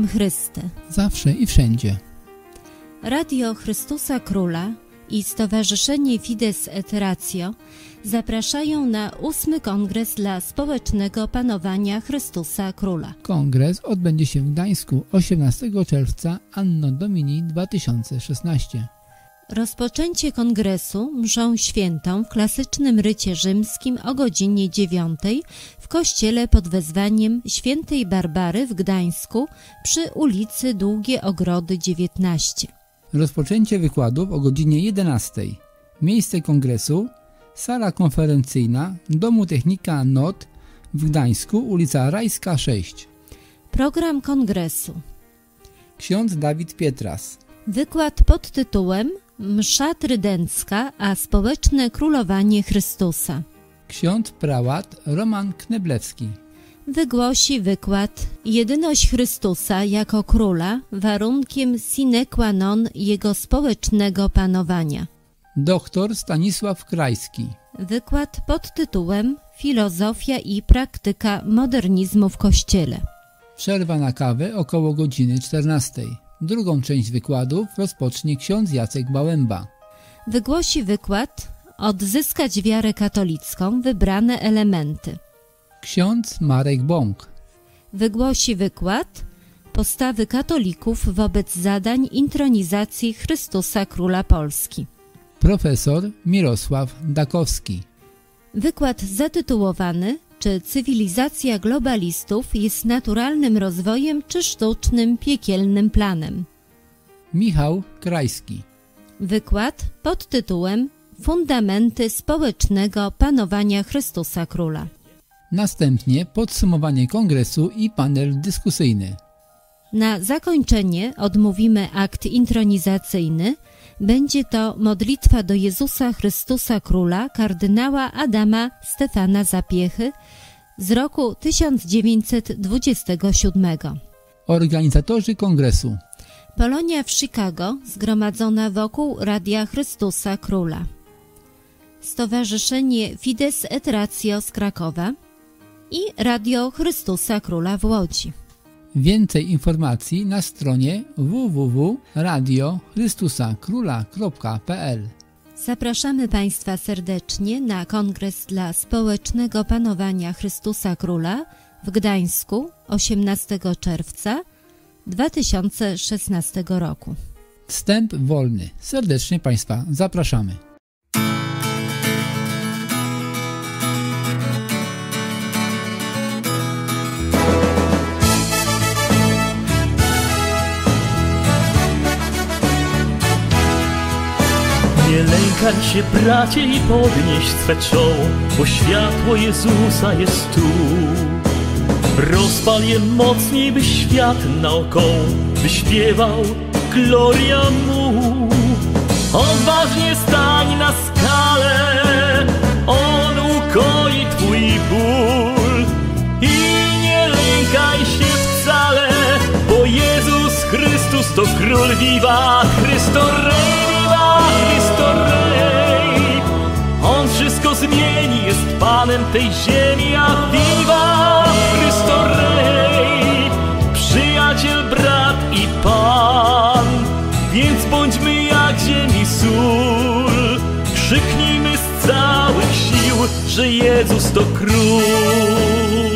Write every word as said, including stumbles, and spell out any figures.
Panem Chryste. Zawsze i wszędzie. Radio Chrystusa Króla i Stowarzyszenie Fides et Ratio zapraszają na ósmy Kongres dla Społecznego Panowania Chrystusa Króla. Kongres odbędzie się w Gdańsku osiemnastego czerwca Anno Domini dwa tysiące szesnaście. Rozpoczęcie kongresu mszą świętą w klasycznym rycie rzymskim o godzinie dziewiątej w kościele pod wezwaniem Świętej Barbary w Gdańsku przy ulicy Długie Ogrody dziewiętnaście. Rozpoczęcie wykładów o godzinie jedenastej. Miejsce kongresu sala konferencyjna Domu Technika N O T w Gdańsku, ulica Rajska sześć. Program kongresu: Ksiądz Dawid Pietras. Wykład pod tytułem Msza Trydencka a społeczne królowanie Chrystusa. Ksiądz prałat Roman Kneblewski. Wygłosi wykład Jedyność Chrystusa jako Króla warunkiem sine qua non Jego społecznego panowania. Doktor Stanisław Krajski. Wykład pod tytułem Filozofia i praktyka modernizmu w Kościele. Przerwa na kawę około godziny czternastej. Drugą część wykładów rozpocznie ksiądz Jacek Bałęba. Wygłosi wykład Odzyskać wiarę katolicką, wybrane elementy. Ksiądz Marek Bąk. Wygłosi wykład Postawy katolików wobec zadań intronizacji Chrystusa Króla Polski. Profesor Mirosław Dakowski. Wykład zatytułowany Czy cywilizacja globalistów jest naturalnym rozwojem czy sztucznym, piekielnym planem? Michał Krajski. Wykład pod tytułem Fundamenty społecznego panowania Chrystusa Króla. Następnie podsumowanie kongresu i panel dyskusyjny. Na zakończenie odmówimy akt intronizacyjny. Będzie to modlitwa do Jezusa Chrystusa Króla kardynała Adama Stefana Zapiechy z roku tysiąc dziewięćset dwudziestego siódmego. Organizatorzy kongresu: Polonia w Chicago zgromadzona wokół Radia Chrystusa Króla. Stowarzyszenie Fides et Ratio z Krakowa i Radio Chrystusa Króla w Łodzi. Więcej informacji na stronie w w w kropka radio chrystusa króla kropka p l. Zapraszamy Państwa serdecznie na Kongres dla Społecznego Panowania Chrystusa Króla w Gdańsku osiemnastego czerwca dwa tysiące szesnastego roku. Wstęp wolny. Serdecznie Państwa zapraszamy. Nie lękaj się, bracie, i podnieś swe czoło, bo światło Jezusa jest tu. Rozpal je mocniej, by świat naokoło wyśpiewał gloria Mu. Odważnie stań na skalę, On ukoi twój ból. I nie lękaj się wcale, bo Jezus Chrystus to Król. Viva Cristo Rey, viva Cristo Rey. On wszystko zmieni, jest Panem tej ziemi, a viva Cristo Rey. Przyjaciel, brat i Pan, więc bądźmy jak ziemi sól. Krzyknijmy z całych sił, że Jezus to Król.